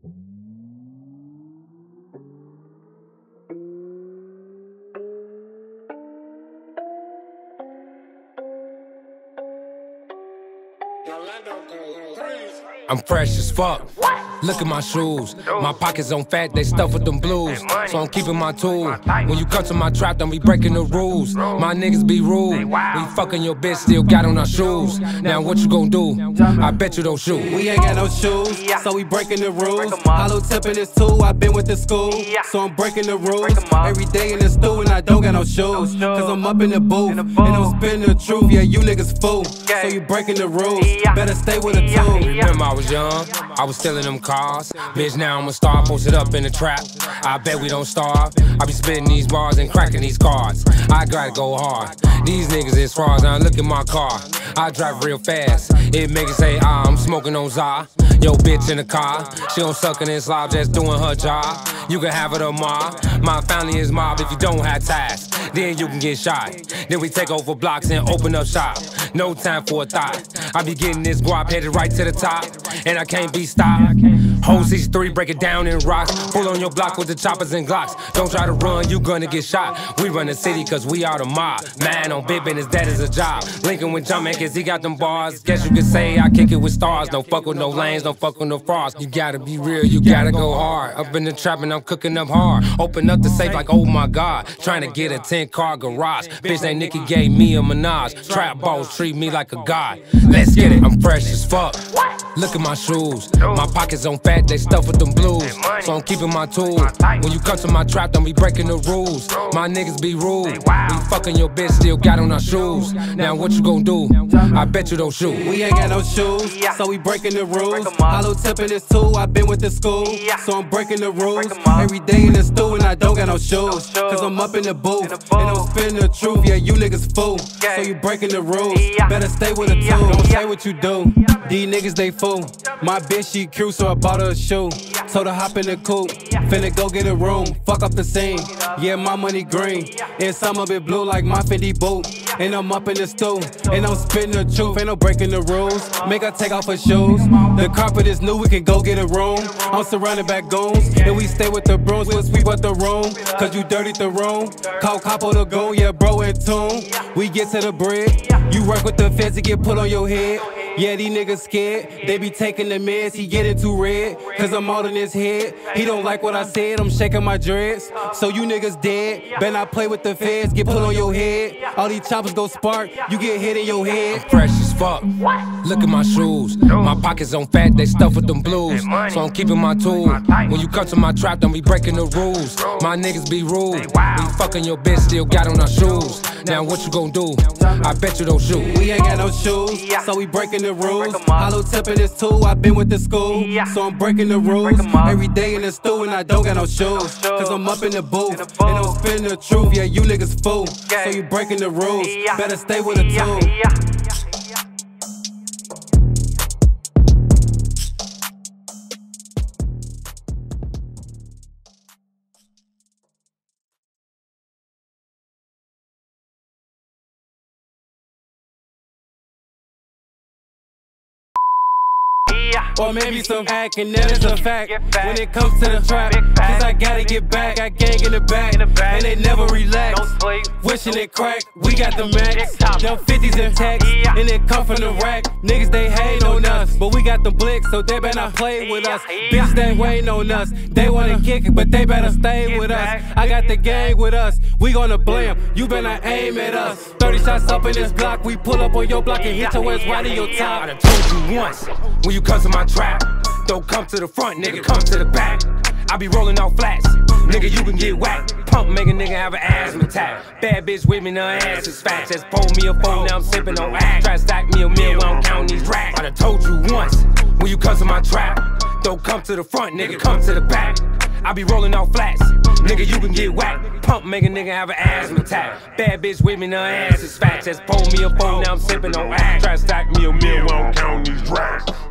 I'm fresh as fuck. Look at my shoes. My pockets on fat, they stuff with them blues. So I'm keeping my tool. When you come to my trap, don't be breaking the rules. My niggas be rude. We fucking your bitch, still got on our shoes. Now what you gon' do? I bet you don't shoot. We ain't got no shoes, so we breaking the rules. Hollow tipping this tool, I been with the school. So I'm breaking the rules. Every day in the stool and I don't got no shoes. Cause I'm up in the booth, and I'm spitting the truth. Yeah, you niggas fool. So you breaking the rules, better stay with a tool. Remember I was young, I was stealing them cars. Bitch, now I'm a star, posted up in the trap. I bet we don't starve. I be spitting these bars and cracking these cards. I gotta go hard. These niggas is frauds, now look at my car. I drive real fast. It make it say, I'm smoking on Za. Yo, bitch in the car. She don't suck in and slob, just doing her job. You can have it or mob. My family is mob. If you don't have ties, then you can get shot. Then we take over blocks and open up shop. No time for a thought. I be getting this guap headed right to the top, and I can't be stopped. Whole C3, break it down in rocks. Pull on your block with the choppers and Glocks. Don't try to run, you gonna get shot. We run the city cause we are the mob. Man on big business, that is a job. Lincoln with Jumpman cause he got them bars. Guess you could say I kick it with stars. Don't fuck with no lanes, don't fuck with no frauds. You gotta be real, you gotta go hard. Up in the trap and I'm cooking up hard. Open up the safe like, oh my God. Trying to get a 10-car garage. Bitch named Nicki gave me a Minaj. Trap balls treat me like a god. Let's get it, I'm fresh as fuck. Look at my shoes. My pockets on fat, they stuff with them blues. So I'm keeping my tool. When you come to my trap, don't be breaking the rules. My niggas be rude. We fucking your bitch, still got on our shoes. Now what you gon' do? I bet you don't shoot. We ain't got no shoes, so we breaking the rules. Hollow tipping this tool, I been with the school. So I'm breaking the rules. Every day in the stool and I don't got no shoes. Cause I'm up in the booth, and I'm spitting the truth. Yeah, you niggas fool. So you breaking the rules. Better stay with a tool. Don't say what you do. These niggas, they fool. My bitch, she cute, so I bought her a shoe. Told her hop in the coupe, finna go get a room. Fuck up the scene, yeah, my money green. And some of it blue like my Fendi boot. And I'm up in the stool, and I'm spitting the truth. Ain't no breaking the rules, make her take off her shoes. The carpet is new, we can go get a room. I'm surrounded by goons, and we stay with the brooms. We'll sweep up the room, cause you dirtied the room. Call Capo the goon, yeah, bro in tune. We get to the bread, you work with the feds to get put on your head. Yeah, these niggas scared, they be taking the meds, he getting too red, cause I'm all in his head. He don't like what I said, I'm shaking my dreads. So you niggas dead, better not play with the feds, get put on your head. All these choppers go spark, you get hit in your head. I'm fresh as fuck. Look at my shoes. My pockets on fat, they stuff with them blues. So I'm keeping my tool. When you come to my trap, don't be breaking the rules. My niggas be rude. We fucking your bitch, still got on our shoes. Now what you gon' do? I bet you don't shoot. We ain't got no shoes, so we breaking the rules. Hollow tipping this tool, I been with the school. So I'm breaking the rules. Every day in the stool and I don't got no shoes. Cause I'm up in the booth, and I'm spitting the truth. Yeah, you niggas fool. So you breaking the rules, better stay with a tool. Or maybe some acting, that is a fact. When it comes to the trap, cause I gotta get back. Got gang in the back, and they never relax. Wishing it crack, we got the max. Them 50s in tax, and it come from the rack. Niggas, they hate on us, but we got the blicks, so they better not play with us. Bitches, they waiting on us. They wanna kick it, but they better stay with us. I got the gang with us, we gonna blame. You better aim at us. 30 shots up in this block, we pull up on your block and hit your ass right in your top. I done told you once, when you come to my trap, don't come to the front, nigga, come to the back. I be rolling off flats, nigga, you can get whacked. Pump make a nigga have an asthma attack. Bad bitch with me, now her ass is fat. Just pull me a phone, now I'm sipping on act. Try to stack me a meal, I don't count these racks. I done told you once, when you come to my trap, don't come to the front, nigga, come to the back. I be rolling off flats, nigga, you can get whacked. Pump make a nigga have an asthma attack. Bad bitch with me, now her ass is fat. Just pull me a phone, now I'm sipping on act. Try to stack me a meal, I don't count these racks.